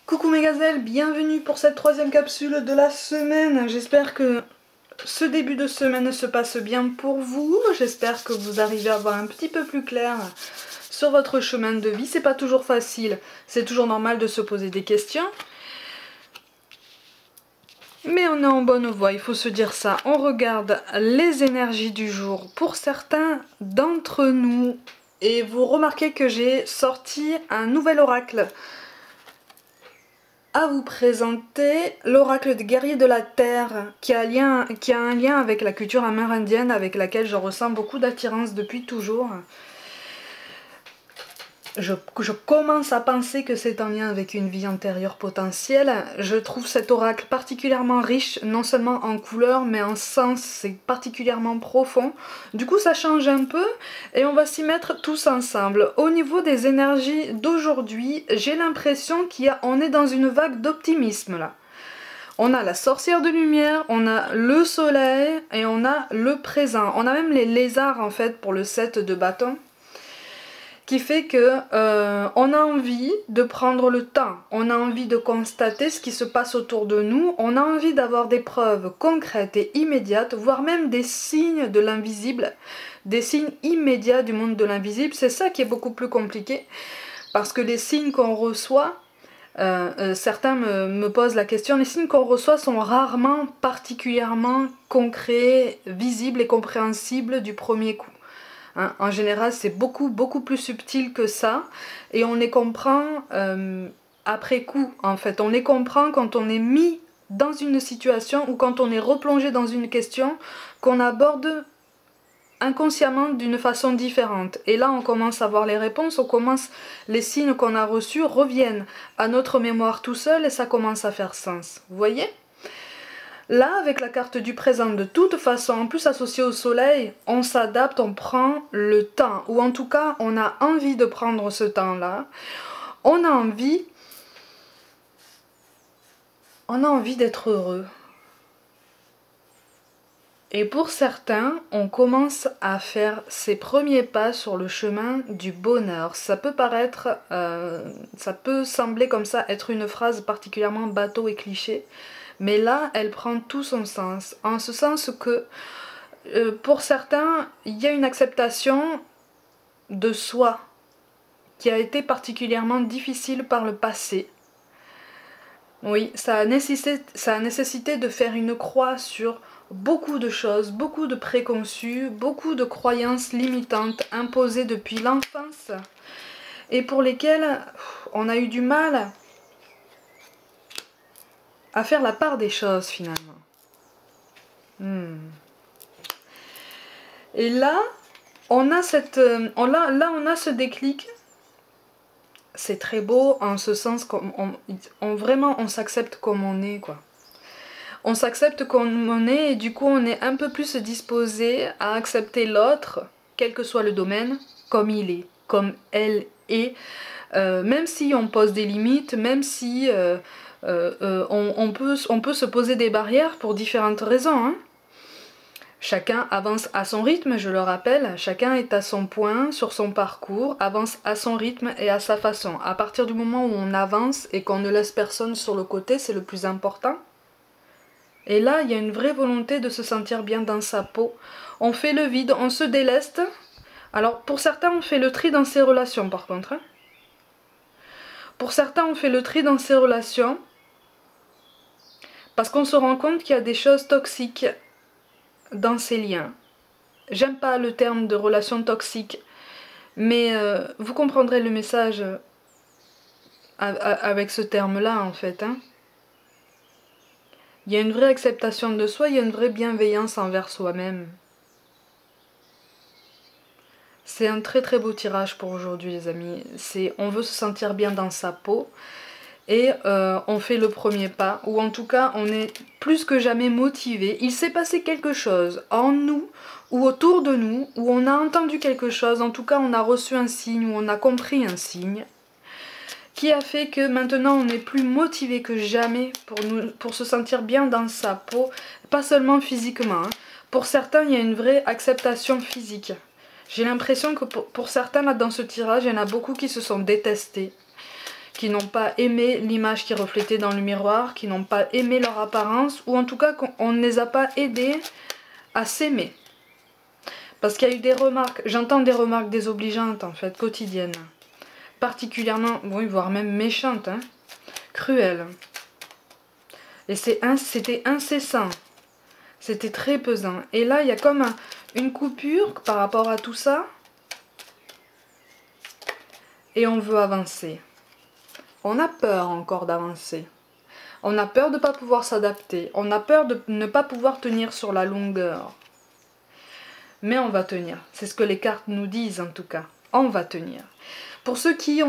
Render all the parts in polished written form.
Coucou mes gazelles, bienvenue pour cette troisième capsule de la semaine. J'espère que ce début de semaine se passe bien pour vous. J'espère que vous arrivez à voir un petit peu plus clair sur votre chemin de vie. C'est pas toujours facile, c'est toujours normal de se poser des questions. Mais on est en bonne voie, il faut se dire ça. On regarde les énergies du jour pour certains d'entre nous. Et vous remarquez que j'ai sorti un nouvel oracle à vous présenter, l'oracle des guerriers de la terre, qui a un lien avec la culture amérindienne, avec laquelle je ressens beaucoup d'attirance depuis toujours. Je commence à penser que c'est en lien avec une vie antérieure potentielle. Je trouve cet oracle particulièrement riche, non seulement en couleurs, mais en sens, c'est particulièrement profond. Du coup, ça change un peu et on va s'y mettre tous ensemble. Au niveau des énergies d'aujourd'hui, j'ai l'impression qu'on est dans une vague d'optimisme là. On a la sorcière de lumière, on a le soleil et on a le présent. On a même les lézards en fait pour le set de bâtons, qui fait que on a envie de prendre le temps, on a envie de constater ce qui se passe autour de nous, on a envie d'avoir des preuves concrètes et immédiates, voire même des signes de l'invisible, des signes immédiats du monde de l'invisible. C'est ça qui est beaucoup plus compliqué, parce que les signes qu'on reçoit, certains me posent la question, les signes qu'on reçoit sont rarement particulièrement concrets, visibles et compréhensibles du premier coup. Hein, en général, c'est beaucoup plus subtil que ça, et on les comprend après coup, en fait. On les comprend quand on est mis dans une situation ou quand on est replongé dans une question qu'on aborde inconsciemment d'une façon différente. Et là, on commence à voir les réponses, les signes qu'on a reçus reviennent à notre mémoire tout seul et ça commence à faire sens. Vous voyez ? Là, avec la carte du présent, de toute façon, en plus associée au soleil, on s'adapte, on prend le temps. Ou en tout cas, on a envie de prendre ce temps-là. On a envie d'être heureux. Et pour certains, on commence à faire ses premiers pas sur le chemin du bonheur. Ça peut sembler comme ça être une phrase particulièrement bateau et cliché. Mais là, elle prend tout son sens, en ce sens que pour certains, il y a une acceptation de soi qui a été particulièrement difficile par le passé. Oui, ça a nécessité de faire une croix sur beaucoup de choses, beaucoup de préconçus, beaucoup de croyances limitantes imposées depuis l'enfance et pour lesquelles on a eu du mal à faire la part des choses finalement. Et là, on a ce déclic. C'est très beau en ce sens qu'on vraiment on s'accepte comme on est quoi. On s'accepte comme on est et du coup on est un peu plus disposé à accepter l'autre, quel que soit le domaine, comme il est, comme elle est, même si on pose des limites, même si on peut se poser des barrières pour différentes raisons. Hein. Chacun avance à son rythme, je le rappelle, chacun est à son point, sur son parcours, avance à son rythme et à sa façon. À partir du moment où on avance et qu'on ne laisse personne sur le côté, c'est le plus important. Et là, il y a une vraie volonté de se sentir bien dans sa peau. On fait le vide, on se déleste. Alors, pour certains, on fait le tri dans ses relations, par contre. Hein. Pour certains, on fait le tri dans ses relations parce qu'on se rend compte qu'il y a des choses toxiques dans ces liens. J'aime pas le terme de relation toxique, mais vous comprendrez le message avec ce terme-là, en fait. Hein. Il y a une vraie acceptation de soi, il y a une vraie bienveillance envers soi-même. C'est un très beau tirage pour aujourd'hui les amis. On veut se sentir bien dans sa peau et on fait le premier pas, ou en tout cas on est plus que jamais motivé. Il s'est passé quelque chose en nous ou autour de nous, où on a entendu quelque chose, en tout cas on a reçu un signe, ou on a compris un signe, qui a fait que maintenant on est plus motivé que jamais pour se sentir bien dans sa peau, pas seulement physiquement. Hein. Pour certains, il y a une vraie acceptation physique. J'ai l'impression que pour certains, là, dans ce tirage, il y en a beaucoup qui se sont détestés, qui n'ont pas aimé l'image qui reflétait dans le miroir, qui n'ont pas aimé leur apparence, ou en tout cas qu'on ne les a pas aidés à s'aimer. Parce qu'il y a eu des remarques, j'entends des remarques désobligeantes en fait, quotidiennes. Particulièrement, oui, voire même méchantes, hein, cruelles. Et c'était incessant. C'était très pesant. Et là, il y a comme une coupure par rapport à tout ça. Et on veut avancer. On a peur encore d'avancer. On a peur de ne pas pouvoir s'adapter. On a peur de ne pas pouvoir tenir sur la longueur. Mais on va tenir. C'est ce que les cartes nous disent en tout cas. On va tenir. Pour ceux qui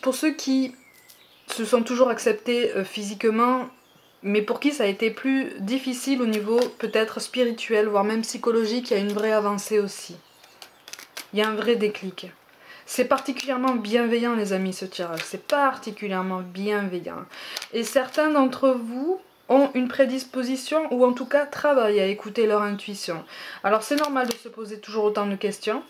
se sont toujours acceptés physiquement, mais pour qui ça a été plus difficile au niveau peut-être spirituel, voire même psychologique, il y a une vraie avancée aussi. Il y a un vrai déclic. C'est particulièrement bienveillant les amis ce tirage, c'est particulièrement bienveillant. Et certains d'entre vous ont une prédisposition ou en tout cas travaillent à écouter leur intuition. Alors c'est normal de se poser toujours autant de questions,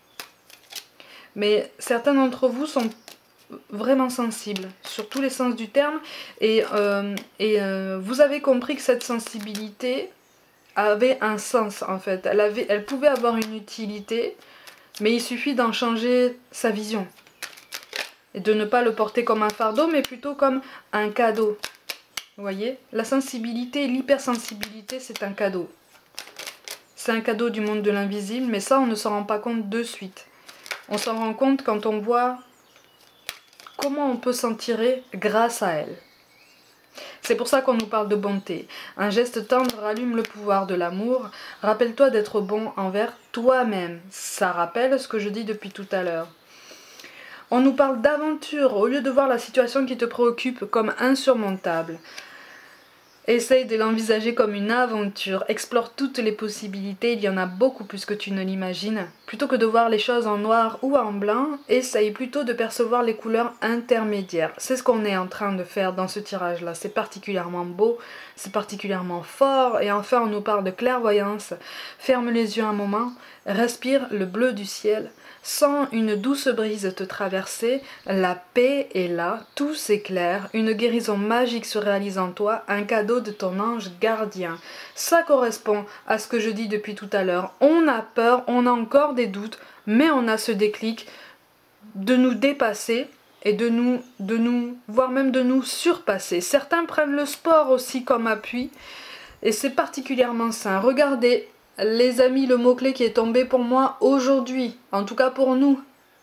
mais certains d'entre vous sont vraiment sensibles sur tous les sens du terme et vous avez compris que cette sensibilité avait un sens en fait, elle pouvait avoir une utilité, mais il suffit d'en changer sa vision et de ne pas le porter comme un fardeau mais plutôt comme un cadeau. Vous voyez, la sensibilité, l'hypersensibilité, c'est un cadeau. C'est un cadeau du monde de l'invisible, mais ça on ne s'en rend pas compte de suite. On s'en rend compte quand on voit comment on peut s'en tirer grâce à elle. C'est pour ça qu'on nous parle de bonté. Un geste tendre rallume le pouvoir de l'amour. Rappelle-toi d'être bon envers toi-même. Ça rappelle ce que je dis depuis tout à l'heure. On nous parle d'aventure au lieu de voir la situation qui te préoccupe comme insurmontable. Essaye de l'envisager comme une aventure, explore toutes les possibilités, il y en a beaucoup plus que tu ne l'imagines. Plutôt que de voir les choses en noir ou en blanc, essaye plutôt de percevoir les couleurs intermédiaires. C'est ce qu'on est en train de faire dans ce tirage-là, c'est particulièrement beau, c'est particulièrement fort, et enfin on nous parle de clairvoyance. Ferme les yeux un moment, respire le bleu du ciel. Sens une douce brise te traverser, la paix est là, tout s'éclaire, une guérison magique se réalise en toi, un cadeau de ton ange gardien. Ça correspond à ce que je dis depuis tout à l'heure. On a peur, on a encore des doutes, mais on a ce déclic de nous dépasser et de nous, voire même de nous surpasser. Certains prennent le sport aussi comme appui et c'est particulièrement sain. Regardez. Les amis, le mot-clé qui est tombé pour moi aujourd'hui, en tout cas pour nous.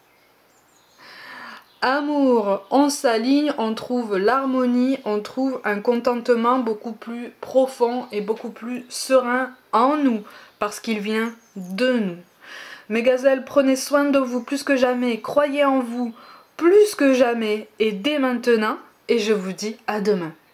Amour, on s'aligne, on trouve l'harmonie, on trouve un contentement beaucoup plus profond et beaucoup plus serein en nous, parce qu'il vient de nous. Mes gazelles, prenez soin de vous plus que jamais, croyez en vous plus que jamais et dès maintenant, et je vous dis à demain.